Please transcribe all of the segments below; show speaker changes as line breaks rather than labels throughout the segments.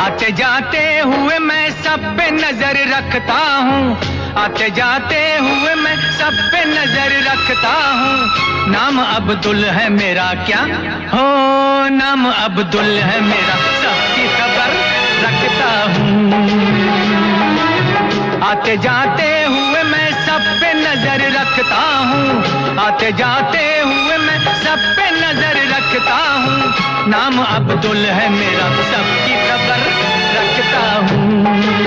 आते जाते हुए मैं सब पे नजर रखता हूँ, आते जाते हुए मैं सब पे नजर रखता हूँ। नाम अब्दुल है मेरा क्या हो, नाम अब्दुल है मेरा, सबकी खबर रखता हूँ। आते जाते हुए मैं सब पे नजर रखता हूँ, आते जाते हुए मैं सब पे नजर रखता हूँ। नाम अब्दुल है मेरा, सबकी खबर रखता हूँ।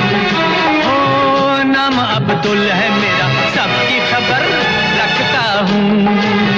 ओ नाम अब्दुल है मेरा, सबकी खबर रखता हूँ।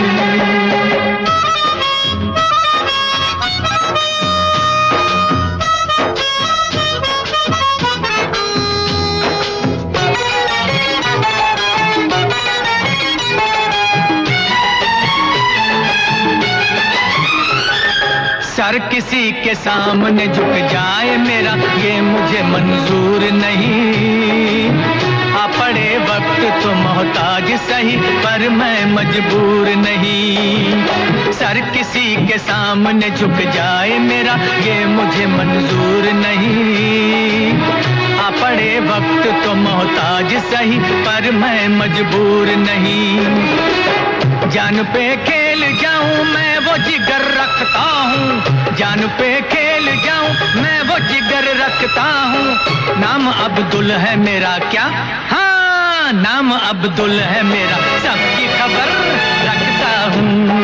सर किसी के सामने झुक जाए मेरा, ये मुझे मंजूर नहीं। आ पड़े वक्त तो मोहताज सही, पर मैं मजबूर नहीं। सर किसी के सामने झुक जाए मेरा, ये मुझे मंजूर नहीं। आ पड़े वक्त तो मोहताज सही, पर मैं मजबूर नहीं। जान पे खेल जाऊं मैं वो जिगर रखता हूँ, जान पे खेल जाऊं मैं वो जिगर रखता हूँ। नाम अब्दुल है मेरा क्या, हाँ नाम अब्दुल है मेरा, सबकी खबर रखता हूँ।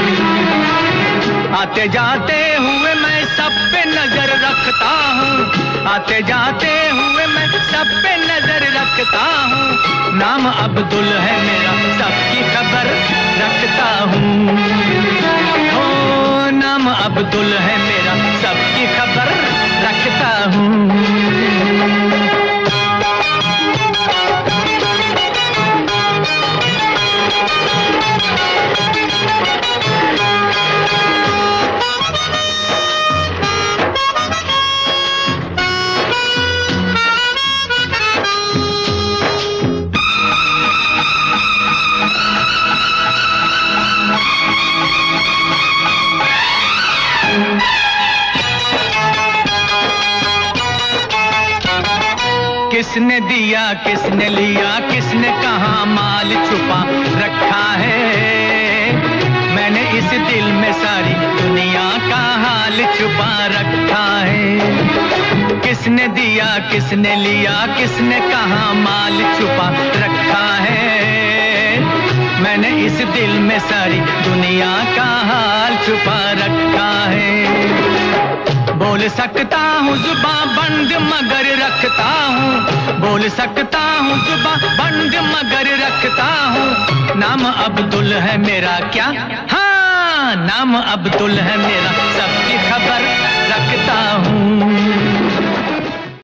आते जाते हुए मैं सब पे नजर रखता हूँ, आते जाते हुए मैं सब पे नजर रखता हूँ। नाम अब्दुल है मेरा, सबकी खबर रखता हूँ। ओ नाम अब्दुल है मेरा, सबकी खबर रखता हूँ। किसने दिया किसने लिया, किसने कहाँ माल छुपा रखा है। मैंने इस दिल में सारी दुनिया का हाल छुपा रखा है। किसने दिया किसने लिया, किसने कहाँ माल छुपा रखा है। मैंने इस दिल में सारी दुनिया का हाल छुपा रखा है। बोल सकता हूँ जुबां बंद मगर रखता हूँ, बोल सकता हूँ जुबां बंद मगर रखता हूँ। नाम अब्दुल है मेरा क्या, हाँ नाम अब्दुल है मेरा, सबकी खबर रखता हूँ।